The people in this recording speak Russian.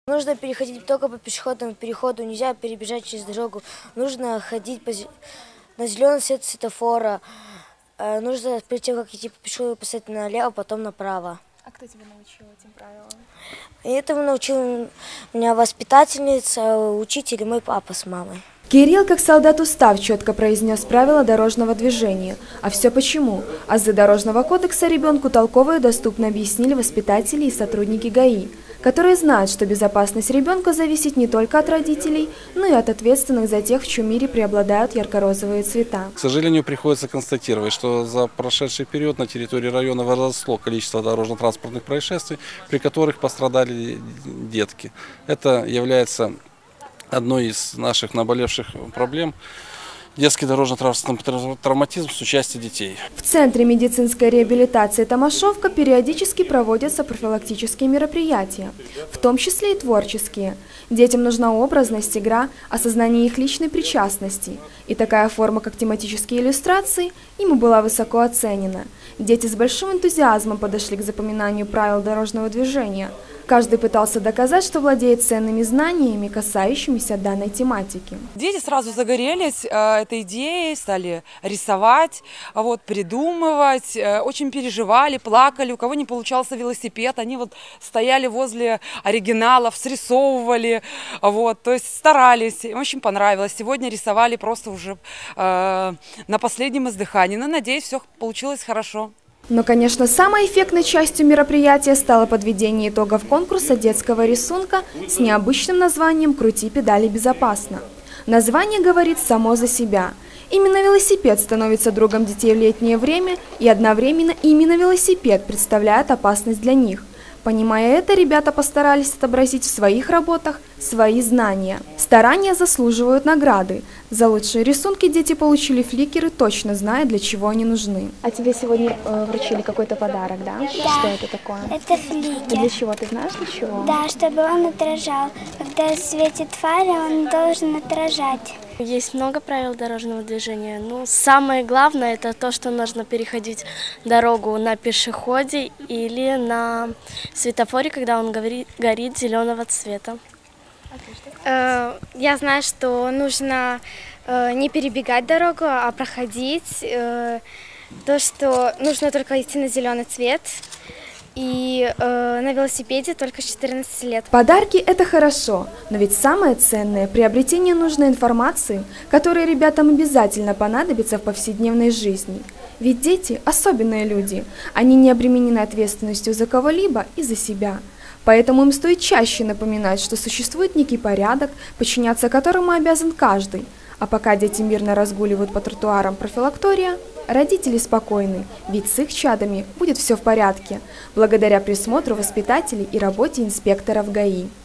Нужно переходить только по пешеходному переходу, нельзя перебежать через дорогу. Нужно ходить на зеленый свет светофора. Нужно перед тем, как идти по пешеходу, поставить налево, потом направо. А кто тебя научил этим правилам? И этому научила меня воспитательница, учитель и мой папа с мамой. Кирилл, как солдат устав, четко произнес правила дорожного движения. А все почему? Азы дорожного кодекса ребенку толково и доступно объяснили воспитатели и сотрудники ГАИ, которые знают, что безопасность ребенка зависит не только от родителей, но и от ответственных за тех, в чьем мире преобладают ярко-розовые цвета. К сожалению, приходится констатировать, что за прошедший период на территории района возросло количество дорожно-транспортных происшествий, при которых пострадали детки. Это является одной из наших наболевших проблем – детский дорожно-транспортный травматизм с участием детей. В Центре медицинской реабилитации «Томашовка» периодически проводятся профилактические мероприятия, в том числе и творческие. Детям нужна образность, игра, осознание их личной причастности. И такая форма, как тематические иллюстрации, ими была высоко оценена. Дети с большим энтузиазмом подошли к запоминанию правил дорожного движения. Каждый пытался доказать, что владеет ценными знаниями, касающимися данной тематики. Дети сразу загорелись этой идеей, стали рисовать, придумывать, очень переживали, плакали. У кого не получался велосипед, они стояли возле оригиналов, срисовывали, то есть старались. Им очень понравилось. Сегодня рисовали просто уже на последнем издыхании. Но, надеюсь, все получилось хорошо. Но, конечно, самой эффектной частью мероприятия стало подведение итогов конкурса детского рисунка с необычным названием «Крути педали безопасно». Название говорит само за себя. Именно велосипед становится другом детей в летнее время, и одновременно именно велосипед представляет опасность для них. Понимая это, ребята постарались отобразить в своих работах свои знания. Старания заслуживают награды. За лучшие рисунки дети получили фликеры, точно зная, для чего они нужны. А тебе сегодня вручили какой-то подарок, да? Да. Что это такое? Это фликер. И для чего? Ты знаешь, для чего? Да, чтобы он отражал. Когда светит фара, он должен отражать. Есть много правил дорожного движения. Самое главное – это то, что нужно переходить дорогу на пешеходе или на светофоре, когда он горит зеленого цвета. Я знаю, что нужно не перебегать дорогу, а проходить. То, что нужно только идти на зеленый цвет. И на велосипеде только с 14 лет. Подарки – это хорошо, но ведь самое ценное – приобретение нужной информации, которая ребятам обязательно понадобится в повседневной жизни. Ведь дети – особенные люди, они не обременены ответственностью за кого-либо и за себя. Поэтому им стоит чаще напоминать, что существует некий порядок, подчиняться которому обязан каждый. А пока дети мирно разгуливают по тротуарам профилактория, родители спокойны, ведь с их чадами будет все в порядке, благодаря присмотру воспитателей и работе инспекторов ГАИ.